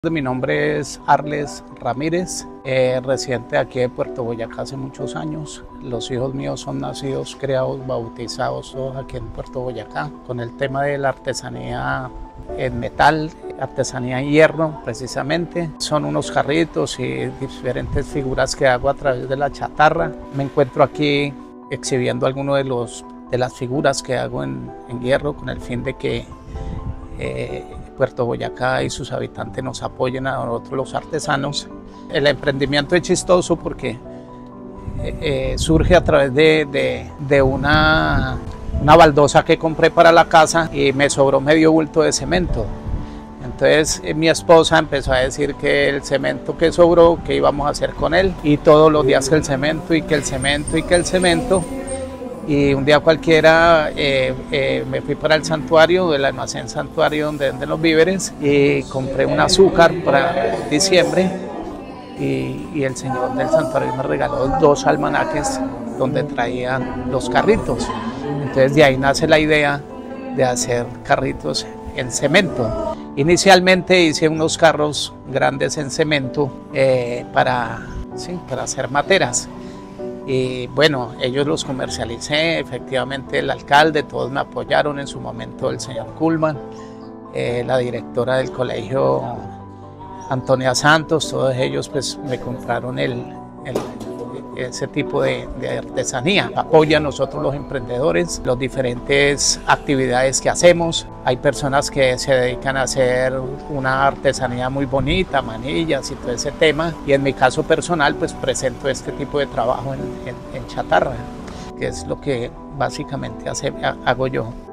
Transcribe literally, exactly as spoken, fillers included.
Mi nombre es Arles Ramírez, eh, residente aquí de Puerto Boyacá hace muchos años. Los hijos míos son nacidos, criados, bautizados todos aquí en Puerto Boyacá, con el tema de la artesanía en metal, artesanía en hierro precisamente. Son unos carritos y diferentes figuras que hago a través de la chatarra. Me encuentro aquí exhibiendo algunos de, los, de las figuras que hago en, en hierro con el fin de que eh, Puerto Boyacá y sus habitantes nos apoyen a nosotros los artesanos. El emprendimiento es chistoso porque eh, eh, surge a través de, de, de una, una baldosa que compré para la casa y me sobró medio bulto de cemento. Entonces eh, mi esposa empezó a decir que el cemento que sobró, qué íbamos a hacer con él, y todos los días que el cemento y que el cemento y que el cemento. Y un día cualquiera eh, eh, me fui para el santuario, el almacén santuario donde venden los víveres, y compré un azúcar para diciembre y, y el señor del santuario me regaló dos almanaques donde traían los carritos. Entonces de ahí nace la idea de hacer carritos en cemento. Inicialmente hice unos carros grandes en cemento eh, para, sí, para hacer materas. Y bueno, ellos los comercialicé, efectivamente el alcalde, todos me apoyaron en su momento, el señor Kuhlman, eh, la directora del colegio Antonia Santos, todos ellos pues me compraron el, el, ese tipo de, de artesanía. Apoya a nosotros los emprendedores, las diferentes actividades que hacemos. Hay personas que se dedican a hacer una artesanía muy bonita, manillas y todo ese tema. Y en mi caso personal, pues presento este tipo de trabajo en, en, en chatarra, que es lo que básicamente hace, hago yo.